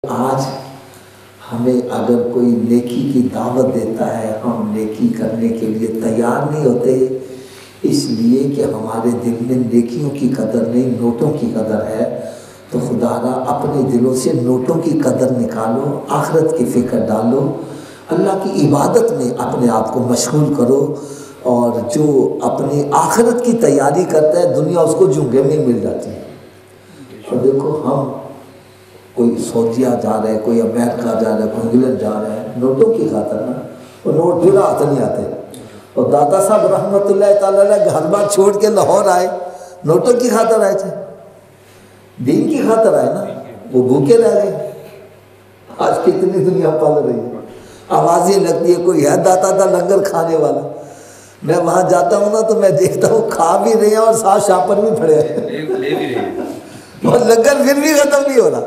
آج ہمیں اگر کوئی نیکی کی دعوت دیتا ہے ہم نیکی کرنے کے لیے تیار نہیں ہوتے، اس لیے کہ ہمارے دل میں نیکیوں کی قدر نہیں، نوٹوں کی قدر ہے۔ تو خدا را اپنے دلوں سے نوٹوں کی قدر نکالو، آخرت کی فکر ڈالو، اللہ کی عبادت میں اپنے آپ کو مشغول کرو، اور جو اپنی آخرت کی تیاری کرتا ہے دنیا اس کو جھونگے میں مل جاتی ہے۔ اور دیکھو ہم کوئی سعودیہ جا رہے، کوئی امریکہ جا رہا ہے، کوئی انگلینڈ جا رہا ہے، نوٹوں کی خاطر نا، وہ نوٹ پھر ہاتھ نہیں آتے۔ اور دادا صاحب رحمۃ اللہ تعالیٰ علیہ گھر بار چھوڑ کے لاہور آئے، نوٹوں کی خاطر آئے تھے، دین کی خاطر آئے نا، وہ بھوکے رہ گئے۔ آج کتنی دنیا پل رہی ہے، آوازیں لگتی ہے، کوئی ہے داتا تھا لنگر کھانے والا، میں وہاں جاتا ہوں نا تو میں دیکھتا ہوں کھا بھی رہے ہیں اور ساتھ شاپر بھی پڑے ہیں، اور لنگر پھر بھی ختم نہیں ہو رہا۔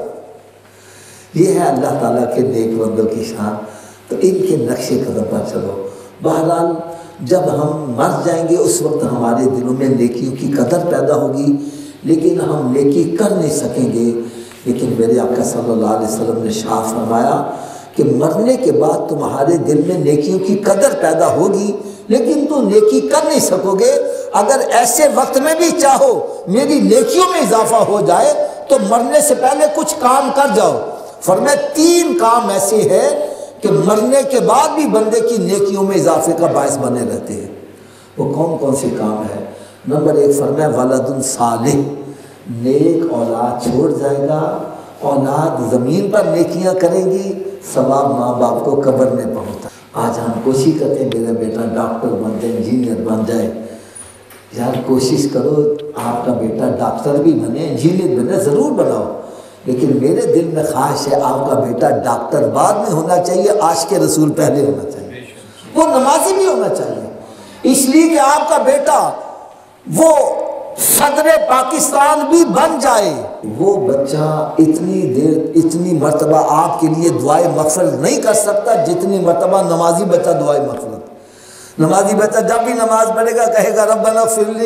یہ ہے اللہ تعالیٰ کے نیک بندوں کی شان، تو ان کے نقش قدم پر چلو۔ بہرحال جب ہم مر جائیں گے اس وقت ہمارے دلوں میں نیکیوں کی قدر پیدا ہوگی، لیکن ہم نیکی کر نہیں سکیں گے۔ لیکن میرے آقا صلی اللہ علیہ وسلم نے شاہ فرمایا کہ مرنے کے بعد تمہارے دل میں نیکیوں کی قدر پیدا ہوگی، لیکن تو نیکی کر نہیں سکو گے۔ اگر ایسے وقت میں بھی چاہو میری نیکیوں میں اضافہ ہو جائے تو مرنے سے پہلے کچھ کام کر جاؤ۔ فرمایا 3 کام ایسے ہیں کہ مرنے کے بعد بھی بندے کی نیکیوں میں اضافے کا باعث بنے رہتے ہیں۔ وہ کون کون سے کام ہیں؟ نمبر 1 فرمایا ولد صالح، نیک اولاد چھوڑ جائے گا، اولاد زمین پر نیکیاں کریں گی، ثواب ماں باپ کو قبر میں پہنچتا۔ آج ہم کوشش کرتے ہیں میرا بیٹا ڈاکٹر بن جائے، انجینئر بن جائے۔ یار کوشش کرو آپ کا بیٹا ڈاکٹر بھی بنے، انجینئر بنے، ضرور بناؤ، لیکن میرے دل میں خواہش ہے آپ کا بیٹا ڈاکٹر بعد میں ہونا چاہیے، عاشق رسول پہلے ہونا چاہیے، وہ نمازی بھی ہونا چاہیے، اس لیے کہ آپ کا بیٹا وہ صدر پاکستان بھی بن جائے۔ وہ بچہ اتنی مرتبہ آپ کے لیے دعائے مغفرت نہیں کر سکتا جتنی مرتبہ نمازی بچہ دعائے مغفرت۔ نمازی بچہ جب بھی نماز پڑھے گا کہے گا ربنا اغفر لی،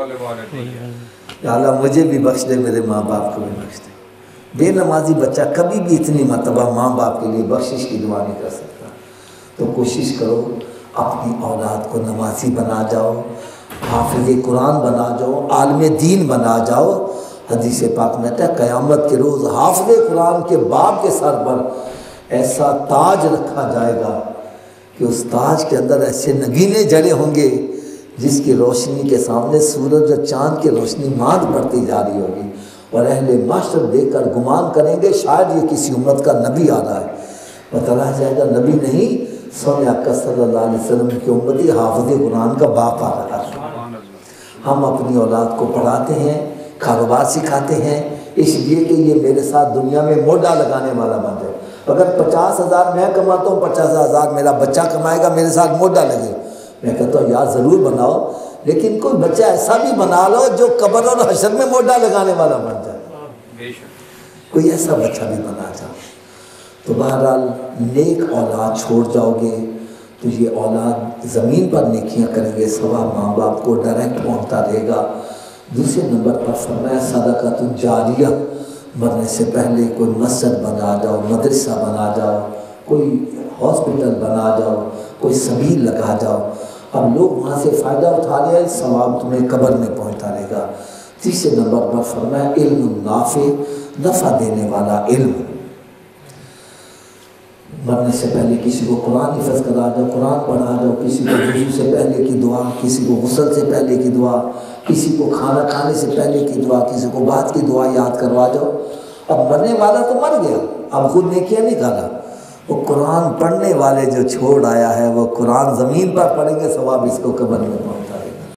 یا اللہ مجھے بھی بخش دے، میرے ماں باپ کو بھی بخش دے۔ بے نمازی بچہ کبھی بھی اتنی مرتبہ ماں باپ کے لیے بخشش کی دعا نہیں کر سکتا۔ تو کوشش کرو اپنی اولاد کو نمازی بنا جاؤ، حافظ قرآن بنا جاؤ، عالم دین بنا جاؤ۔ حدیث پاک میں ہے قیامت کے روز حافظ قرآن کے باپ کے سر پر ایسا تاج رکھا جائے گا کہ اس تاج کے اندر ایسے نگینے جڑے ہوں گے جس کی روشنی کے سامنے سورج اور چاند کی روشنی ماند پڑتی جا رہی ہوگی، اور اہل معاشر دیکھ کر گمان کریں گے شاید یہ کسی امت کا نبی آ رہا ہے، بتایا جائے گا نبی نہیں، سونے آقا صلی اللہ علیہ وسلم کی امتی حافظ قرآن کا باپ آ رہا ہے۔ ہم اپنی اولاد کو پڑھاتے ہیں، کاروبار سکھاتے ہیں، اس لیے کہ یہ میرے ساتھ دنیا میں موڈا لگانے والا بن جائے۔ اگر 50,000 میں کماتا ہوں، 50,000 میرا بچہ کمائے گا، میرے ساتھ موڈا لگے، میں کہتا ہوں یار ضرور بناؤ، لیکن کوئی بچہ ایسا بھی بنا لو جو قبر اور حشر میں موڈا لگانے والا بن جائے، کوئی ایسا بچہ بھی بنا جاؤ۔ تو بہرحال نیک اولاد چھوڑ جاؤ گے تو یہ اولاد زمین پر نیکیاں کریں گے، ثواب ماں باپ کو ڈائریکٹ پہنچتا رہے گا۔ دوسرے نمبر پر فرمایا صدقۃ جاریہ، مرنے سے پہلے کوئی مسجد بنا جاؤ، مدرسہ بنا جاؤ، کوئی ہاسپٹل بنا جاؤ، کوئی سبیل لگا جاؤ، اب لوگ وہاں سے فائدہ اٹھا رہے ہیں، ثواب تمہیں قبر میں پہنچتا رہے گا۔ تیسرے نمبر پر فرمایا علم نافع، نفع دینے والا علم، مرنے سے پہلے کسی کو قرآن حفظ کرا جاؤ، قرآن پڑھا جاؤ، کسی کو وضو سے پہلے کی دعا، کسی کو غسل سے پہلے کی دعا، کسی کو کھانا کھانے سے پہلے کی دعا، کسی کو بعد کی دعا یاد کروا جاؤ۔ اب مرنے والا تو مر گیا، اب خود نیکیاں نہیں کر رہا، وہ قرآن پڑھنے والے جو چھوڑ آیا ہے وہ قرآن زمین پر پڑھیں گے، ثواب اس کو قبر میں پہنچے۔